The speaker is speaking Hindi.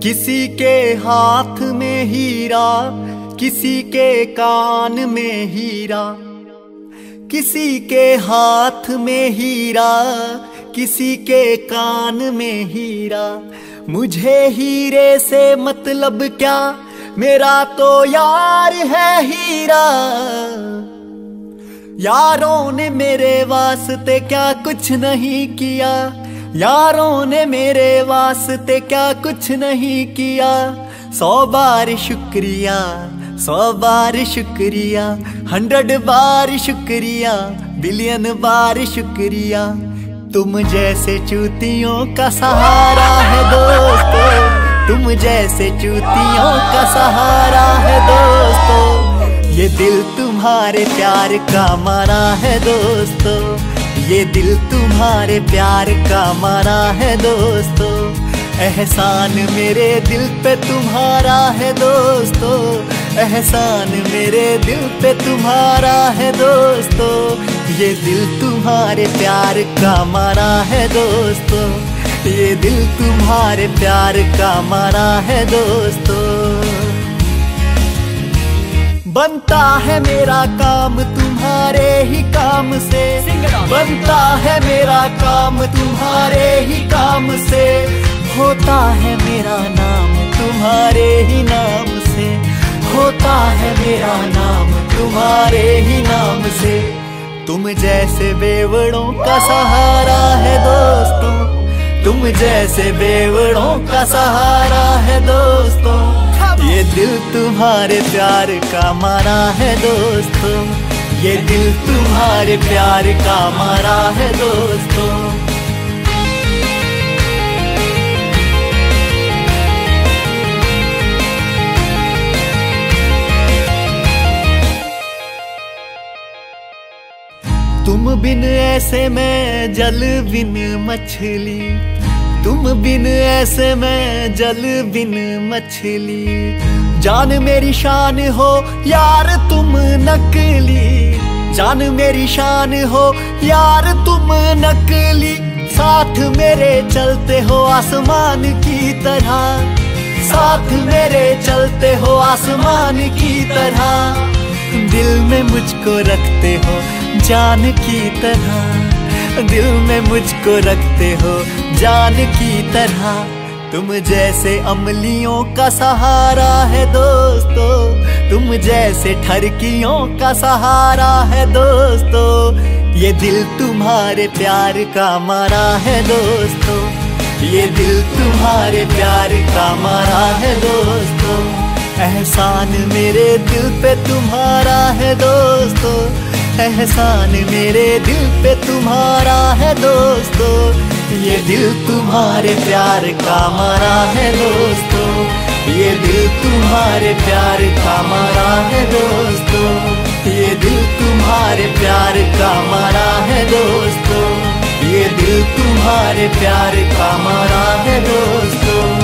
किसी के हाथ में हीरा, किसी के कान में हीरा, किसी के हाथ में हीरा, किसी के कान में हीरा। मुझे हीरे से मतलब क्या, मेरा तो यार है हीरा। यारों ने मेरे वास्ते क्या कुछ नहीं किया, यारों ने मेरे वास्ते क्या कुछ नहीं किया। 100 बार शुक्रिया, 100 बार शुक्रिया, 100 बार शुक्रिया, बिलियन बार शुक्रिया। तुम जैसे चूतियों का सहारा है दोस्तों, तुम जैसे चूतियों का सहारा है दोस्तों। ये दिल तुम्हारे प्यार का मारा है दोस्तों, ये दिल तुम्हारे प्यार का मारा है दोस्तों। एहसान मेरे दिल पे तुम्हारा है दोस्तों, एहसान मेरे दिल पे तुम्हारा है दोस्तों। ये दिल तुम्हारे प्यार का मारा है दोस्तों, ये दिल तुम्हारे प्यार का मारा है दोस्तों। बनता है मेरा काम तुम्हारे ही काम से, बनता है मेरा काम तुम्हारे ही काम से। होता है मेरा नाम तुम्हारे ही नाम से, होता है मेरा नाम तुम्हारे ही नाम से। तुम जैसे बेवड़ों का सहारा है दोस्तों, तुम जैसे बेवड़ों का सहारा है दोस्तों। ये दिल तुम्हारे प्यार का मारा है दोस्तों, ये दिल तुम्हारे प्यार का मारा है दोस्तों। तुम बिन ऐसे मैं जल बिन मछली, तुम बिन ऐसे मैं जल बिन मछली। जान मेरी शान हो यार तुम नकली, जान मेरी शान हो यार तुम नकली। साथ मेरे चलते हो आसमान की तरह, साथ मेरे चलते हो आसमान की तरह। दिल में मुझको रखते हो जान की तरह, दिल में मुझको रखते हो जान की तरह। तुम जैसे अमलियों का सहारा है दोस्तों, तुम जैसे ठरकियों का सहारा है दोस्तों। ये दिल तुम्हारे प्यार का मारा है दोस्तों, ये दिल तुम्हारे प्यार का मारा है दोस्तों। एहसान मेरे दिल पे तुम्हारा है दोस्तों, एहसान मेरे दिल पे तुम्हारा है दोस्तों। ये दिल तुम्हारे प्यार का मारा है दोस्तों, ये दिल तुम्हारे प्यार का मारा है दोस्तों। ये दिल तुम्हारे प्यार का मारा है दोस्तों, ये दिल तुम्हारे प्यार का मारा है दोस्तों।